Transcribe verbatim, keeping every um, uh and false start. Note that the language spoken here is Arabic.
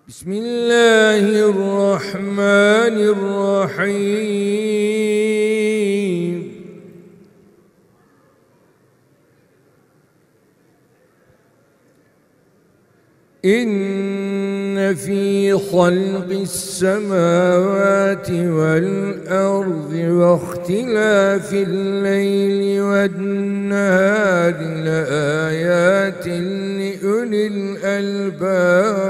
بسم الله الرحمن الرحيم. إن في خلق السماوات والأرض واختلاف الليل والنهار لآيات لأولي الألباب.